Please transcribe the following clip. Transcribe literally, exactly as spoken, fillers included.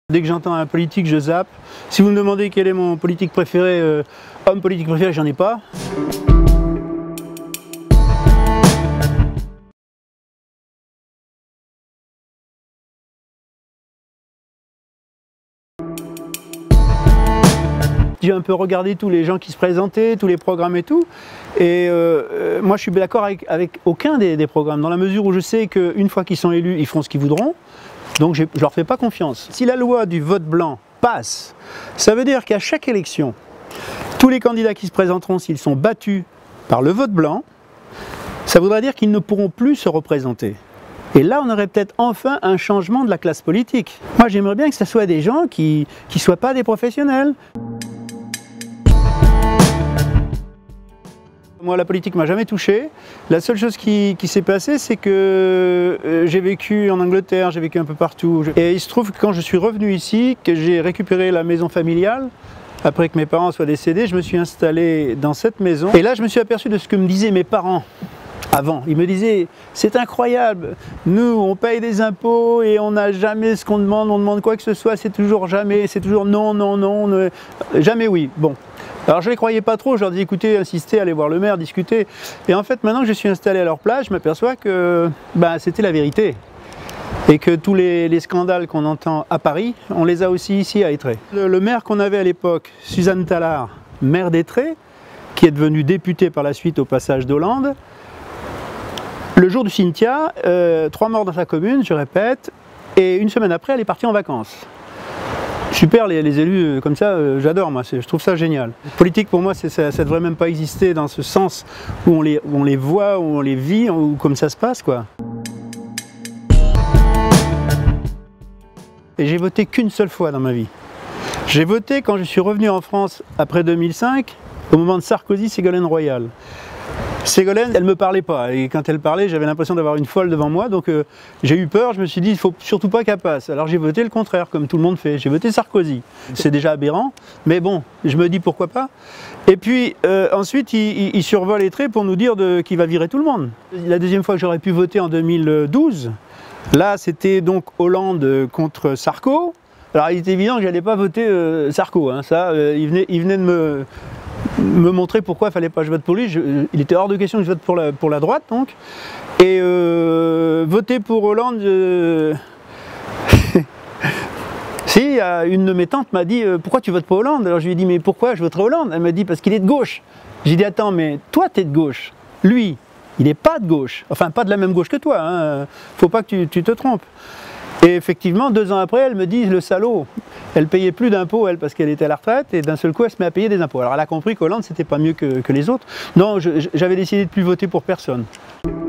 Dès que j'entends un politique, je zappe. Si vous me demandez quel est mon politique préféré, euh, homme politique préféré, j'en ai pas. J'ai un peu regardé tous les gens qui se présentaient, tous les programmes et tout, et euh, euh, moi je suis d'accord avec, avec aucun des, des programmes, dans la mesure où je sais qu'une fois qu'ils sont élus, ils feront ce qu'ils voudront, donc je ne leur fais pas confiance. Si la loi du vote blanc passe, ça veut dire qu'à chaque élection, tous les candidats qui se présenteront, s'ils sont battus par le vote blanc, ça voudra dire qu'ils ne pourront plus se représenter. Et là, on aurait peut-être enfin un changement de la classe politique. Moi, j'aimerais bien que ce soit des gens qui ne soient pas des professionnels. Moi, la politique m'a jamais touché. La seule chose qui, qui s'est passée, c'est que euh, j'ai vécu en Angleterre, j'ai vécu un peu partout. Et il se trouve que quand je suis revenu ici, que j'ai récupéré la maison familiale, après que mes parents soient décédés, je me suis installé dans cette maison. Et là, je me suis aperçu de ce que me disaient mes parents avant. Ils me disaient, c'est incroyable, nous, on paye des impôts et on n'a jamais ce qu'on demande, on demande quoi que ce soit, c'est toujours jamais, c'est toujours non, non, non, non, jamais oui. Bon. Alors je ne les croyais pas trop, je leur dis écoutez, insistez, allez voir le maire, discutez. Et en fait, maintenant que je suis installé à leur place, je m'aperçois que ben, c'était la vérité. Et que tous les, les scandales qu'on entend à Paris, on les a aussi ici à Étré. Le, le maire qu'on avait à l'époque, Suzanne Tallard, maire d'Étré, qui est devenue députée par la suite au passage d'Hollande, le jour du cimetière, euh, trois morts dans sa commune, je répète, et une semaine après, elle est partie en vacances. Super, les, les élus comme ça, euh, j'adore, moi, je trouve ça génial. Politique, pour moi, ça ne devrait même pas exister dans ce sens où on les, où on les voit, où on les vit, où comme ça se passe, quoi. Et j'ai voté qu'une seule fois dans ma vie. J'ai voté quand je suis revenu en France après deux mille cinq, au moment de Sarkozy-Ségolène Royal. Ségolène, elle ne me parlait pas, et quand elle parlait, j'avais l'impression d'avoir une folle devant moi, donc euh, j'ai eu peur, je me suis dit, il ne faut surtout pas qu'elle passe. Alors j'ai voté le contraire, comme tout le monde fait, j'ai voté Sarkozy. C'est déjà aberrant, mais bon, je me dis pourquoi pas. Et puis euh, ensuite, il, il, il survole Étré pour nous dire qu'il va virer tout le monde. La deuxième fois que j'aurais pu voter en deux mille douze, là c'était donc Hollande contre Sarko. Alors il était évident que je n'allais pas voter euh, Sarko, hein, ça, euh, il, venait, il venait de me... me montrer pourquoi il ne fallait pas que je vote pour lui. Je, il était hors de question que je vote pour la, pour la droite, donc. Et euh, voter pour Hollande, euh... si, une de mes tantes m'a dit euh, « Pourquoi tu votes pour Hollande ?» Alors je lui ai dit « Mais pourquoi je voterai Hollande ?» Elle m'a dit « Parce qu'il est de gauche. » J'ai dit « Attends, mais toi tu es de gauche. Lui, il n'est pas de gauche. Enfin, pas de la même gauche que toi. Hein. Faut pas que tu, tu te trompes. » Et effectivement, deux ans après, elle me dit, le salaud, elle payait plus d'impôts, elle, parce qu'elle était à la retraite, et d'un seul coup, elle se met à payer des impôts. Alors elle a compris qu'Hollande, c'était pas mieux que, que les autres. Non, j'avais décidé de plus voter pour personne.